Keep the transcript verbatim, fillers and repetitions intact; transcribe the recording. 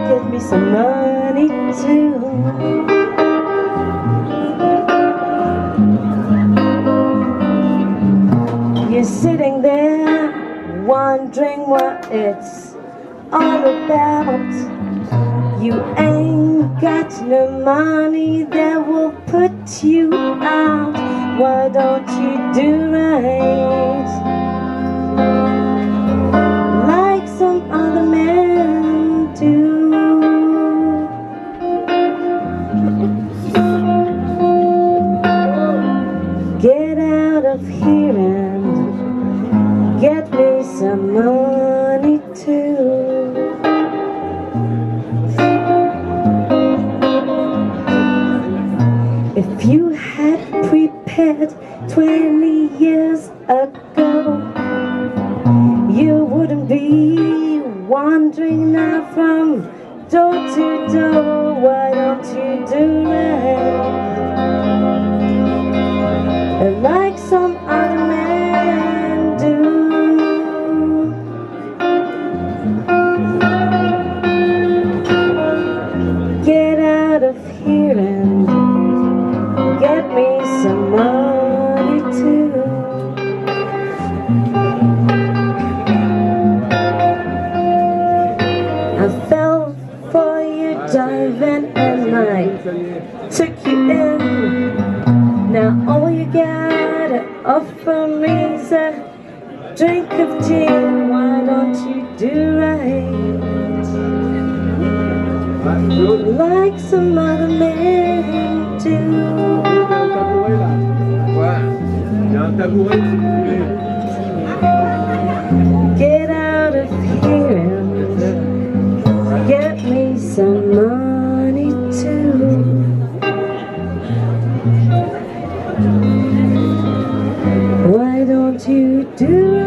get me some money too. You're sitting there wondering what it's all about. You ain't got no money that will put you out. Why don't you do right like some other men do? Get out of here and get me some money too. If you had prepared twenty years ago, you wouldn't be wandering now from door to door. Why don't you do right like some other men do? Get out of here and get me some money too. I fell for you diving and I took you in. Now all you gotta offer me is a drink of gin. Why don't you do right like some other men do? Get out of here and get me some money too. Why don't you do